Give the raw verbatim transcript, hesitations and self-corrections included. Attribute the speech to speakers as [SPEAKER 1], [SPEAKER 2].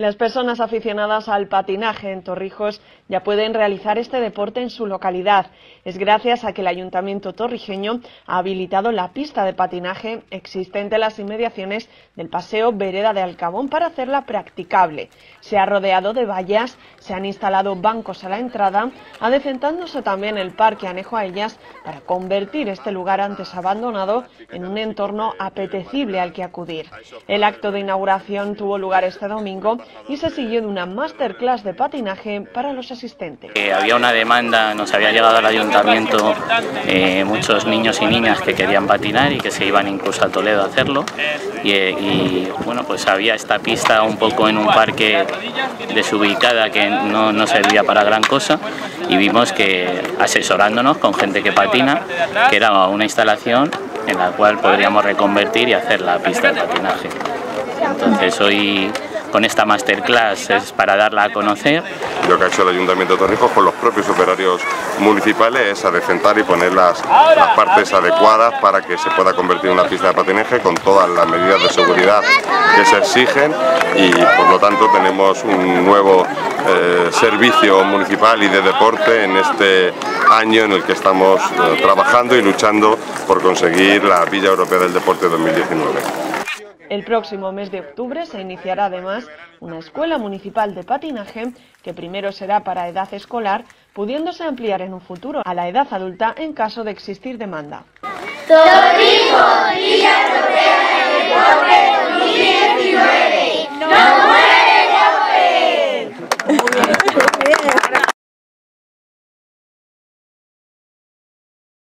[SPEAKER 1] Las personas aficionadas al patinaje en Torrijos ya pueden realizar este deporte en su localidad. Es gracias a que el Ayuntamiento torrijeño ha habilitado la pista de patinaje existente en las inmediaciones del Paseo Vereda de Alcabón para hacerla practicable. Se ha rodeado de vallas, se han instalado bancos a la entrada, adecentándose también el parque anejo a ellas para convertir este lugar antes abandonado en un entorno apetecible al que acudir. El acto de inauguración tuvo lugar este domingo y se siguió de una masterclass de patinaje para los asistentes.
[SPEAKER 2] Eh, había una demanda, nos había llegado al ayuntamiento eh, muchos niños y niñas que querían patinar y que se iban incluso a Toledo a hacerlo y, y bueno, pues había esta pista un poco en un parque desubicada que no, no servía para gran cosa y vimos que asesorándonos con gente que patina, que era una instalación en la cual podríamos reconvertir y hacer la pista de patinaje. Entonces hoy con esta masterclass es para darla a conocer.
[SPEAKER 3] Lo que ha hecho el Ayuntamiento de Torrijos con los propios operarios municipales es adecentar y poner las, las partes adecuadas para que se pueda convertir en una pista de patinaje con todas las medidas de seguridad que se exigen y por lo tanto tenemos un nuevo eh, servicio municipal y de deporte en este año en el que estamos eh, trabajando y luchando por conseguir la Villa Europea del Deporte dos mil diecinueve.
[SPEAKER 1] El próximo mes de octubre se iniciará además una escuela municipal de patinaje que primero será para edad escolar, pudiéndose ampliar en un futuro a la edad adulta en caso de existir demanda.
[SPEAKER 4] ¡Torrijos!